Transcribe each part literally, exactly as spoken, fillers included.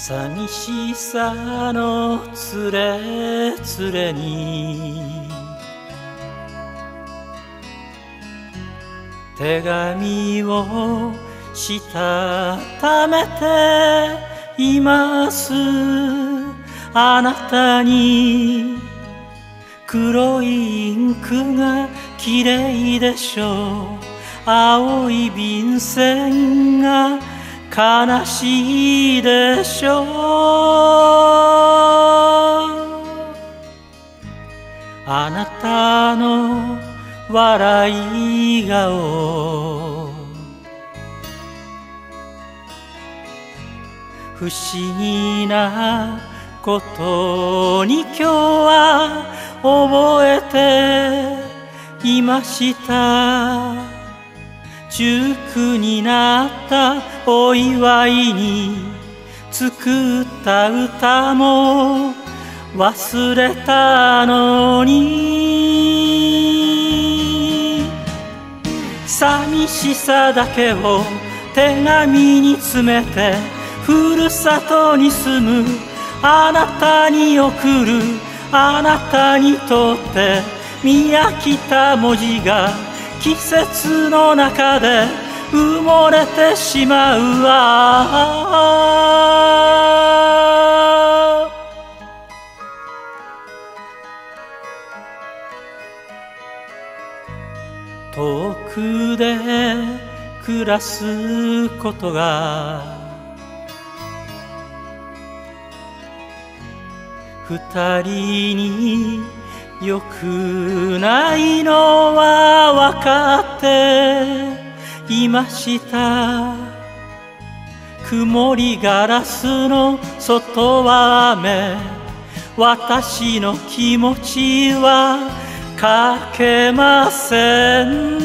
寂しさのつれつれに手紙をしたためています。あなたに黒いインクが綺麗でしょう。青い便箋が悲しいでしょう。あなたの笑い顔、不思議なことに今日は覚えていました。じゅうくになったお祝いに作った歌も忘れたのに、寂しさだけを手紙に詰めてふるさとに住むあなたに送る。あなたにとって見飽きた文字が季節の中で埋もれてしまうわ。遠くで暮らすことが二人によくないのはわかっていました。曇りガラスの外は雨、私の気持ちは書けません。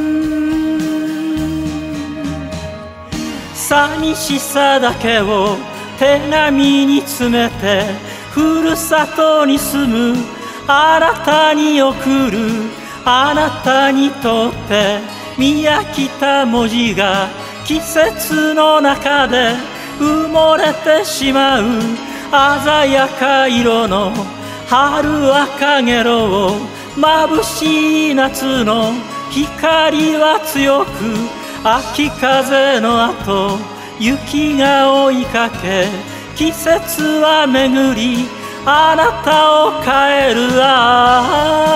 寂しさだけを手紙に詰めてふるさとに住むあなたに送る。あなたにとって見飽きた文字が季節の中で埋もれてしまう。鮮やか色の春赤ゲロを眩しい夏の光は強く、秋風の後雪が追いかけ、季節は巡りあなたを変える。ああ